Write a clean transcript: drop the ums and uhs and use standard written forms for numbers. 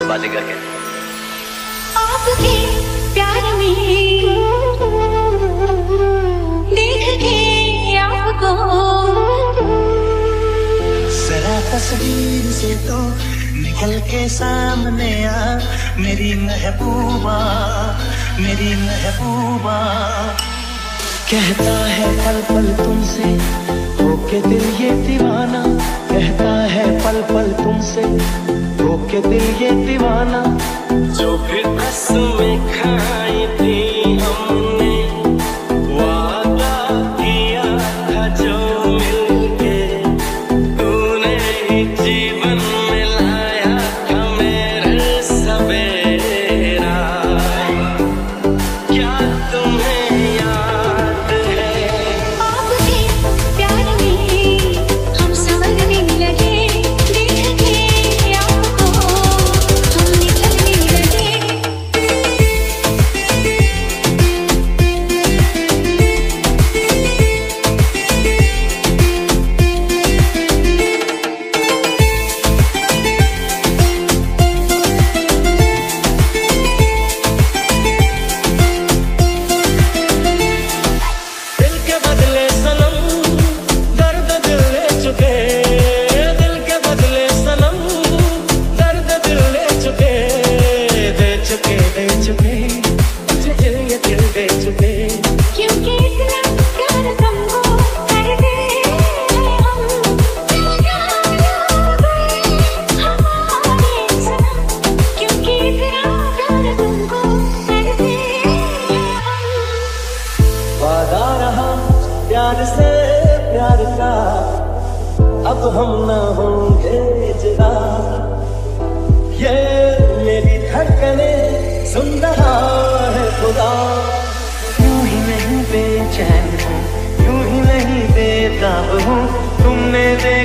बाजीगर के आपके प्यार में देख के आपको जरा तस्वीर से तो निकल के सामने आ, मेरी महबूबा, मेरी महबूबा। कहता है पल पल तुमसे होके दिल ये दीवाना, कहता है पल पल तुमसे होके दिल ये दीवाना। जो फिर कसमें खाई थी हमने, वादा किया था जो मिलके, तूने ही जीवन में लाया था मेरे सवेरा। क्या तुम्हें याद है आपके प्यार में हम संवरने लगे, देख के आपको हम निकलने लगे। दिल के बदले सनम दर्द दिल ले चुके, दिल के बदले सनम दर्द दिल ले चुके, दे चुके, दे चुके, तुझे दिल ये दिल दे चुके। क्योंकि इतना प्यार तुमको करते हम, हमारे सनम। क्योंकि इतना प्यार तुमको करते हम। वादा रहा प्यार से प्यार का, अब हम न होंगे जुदा। ये मेरी धड़कने सुन रहा है खुदा। यूं ही नहीं बेचैन हूँ, यूं ही नहीं बेताब हूँ, तुमने